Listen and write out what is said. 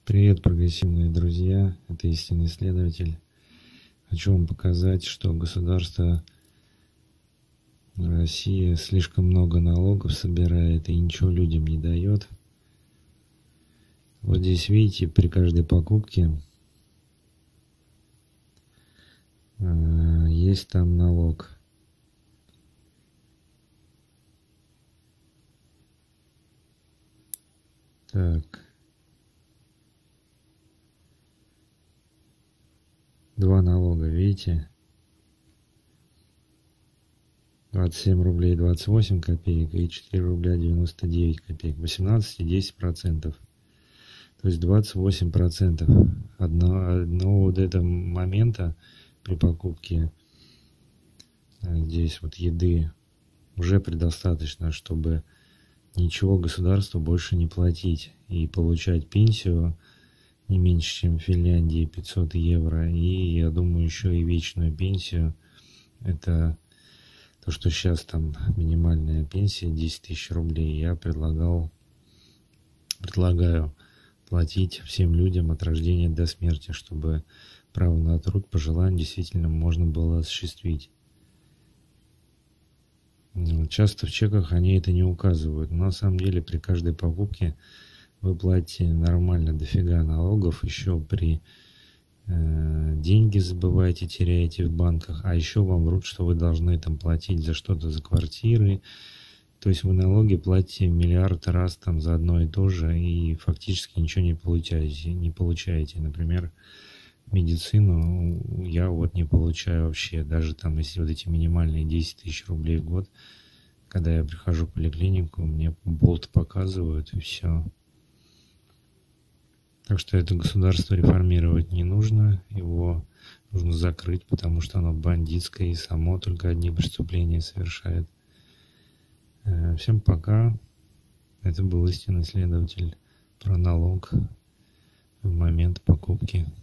Привет, прогрессивные друзья, это истинный исследователь. Хочу вам показать, что государство России слишком много налогов собирает и ничего людям не дает. Вот здесь видите, при каждой покупке есть там налог. Так. 2 налога, видите? 27 рублей 28 копеек и 4 рубля 99 копеек. 18 и 10%. То есть 28% одного вот этого момента при покупке здесь вот еды уже предостаточно, чтобы ничего государству больше не платить и получать пенсию не меньше, чем в Финляндии, 500 евро, и, я думаю, еще и вечную пенсию. Это то, что сейчас там минимальная пенсия 10 тысяч рублей. Я предлагаю платить всем людям от рождения до смерти, чтобы право на труд по желанию действительно можно было осуществить. Часто в чеках они это не указывают, но на самом деле при каждой покупке вы платите нормально дофига налогов, еще при деньги забываете, теряете в банках, а еще вам врут, что вы должны там платить за что-то, за квартиры. То есть вы налоги платите миллиард раз там за одно и то же и фактически ничего не получаете. Например, медицину я вот не получаю вообще, даже там если вот эти минимальные 10 тысяч рублей в год, когда я прихожу в поликлинику, мне болт показывают и все. Так что это государство реформировать не нужно, его нужно закрыть, потому что оно бандитское и само только одни преступления совершает. Всем пока. Это был истинный исследователь про налог в момент покупки.